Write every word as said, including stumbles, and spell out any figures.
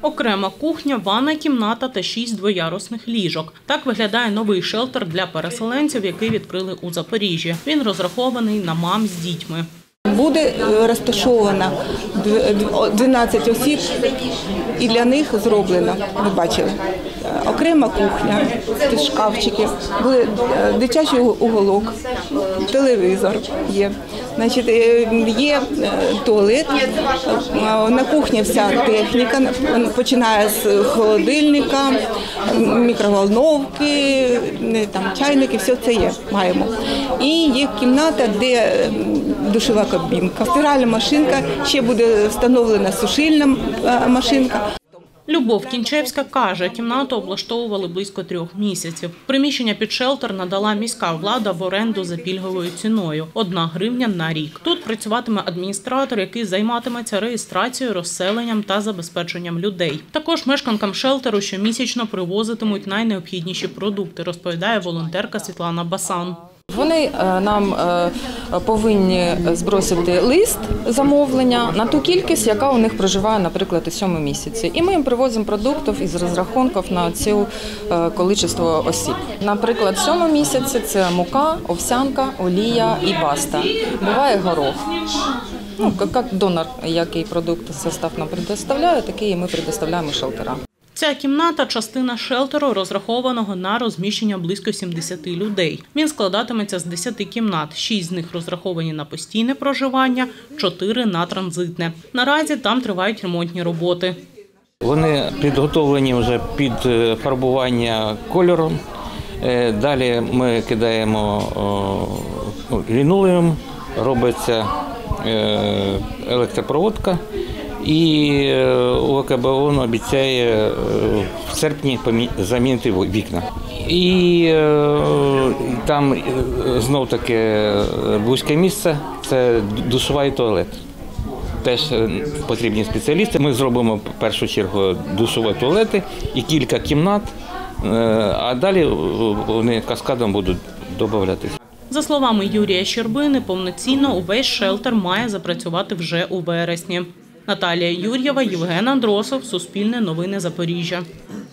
Окрема кухня, ванна кімната та шість двоярусних ліжок. Так виглядає новий шелтер для переселенців, який відкрили у Запоріжжі. Він розрахований на мам з дітьми. Буде розташовано дванадцять осіб і для них зроблено, ви бачили, окрема кухня, шкафчики, буде дитячий уголок, телевізор є. Значить, є туалет, на кухні вся техніка, починає з холодильника, мікроволновки, там, чайники, все це є, маємо. І є кімната, де душова кабінка, стиральна машинка, ще буде встановлена сушильна машинка. Любов Кінчевська каже, кімнату облаштовували близько трьох місяців. Приміщення під шелтер надала міська влада в оренду за пільговою ціною – одна гривня на рік. Тут працюватиме адміністратор, який займатиметься реєстрацією, розселенням та забезпеченням людей. Також мешканкам шелтеру щомісячно привозитимуть найнеобхідніші продукти, розповідає волонтерка Світлана Басан. Вони нам повинні збросити лист замовлення на ту кількість, яка у них проживає, наприклад, у цьому місяці. І ми їм привозимо продуктів із розрахунків на цю кількість осіб. Наприклад, в цьому місяці це мука, овсянка, олія і баста. Буває горох. Ну, як донор, який продукт состав нам предоставляє, такий і ми предоставляємо шелтерам. Ця кімната – частина шелтеру, розрахованого на розміщення близько сімдесяти людей. Він складатиметься з десяти кімнат. Шість з них розраховані на постійне проживання, чотири – на транзитне. Наразі там тривають ремонтні роботи. Вони підготовлені вже під фарбування кольором. Далі ми кидаємо лінолеум, робиться електропроводка. І ОКБОН обіцяє в серпні замінити вікна. І там знов-таки вузьке місце – це душова і туалет. Теж потрібні спеціалісти. Ми зробимо в першу чергу душові туалети і кілька кімнат, а далі вони каскадом будуть додаватися. За словами Юрія Щербини, повноцінно увесь шелтер має запрацювати вже у вересні. Наталія Юр'єва, Євген Андросов, Суспільне новини Запоріжжя.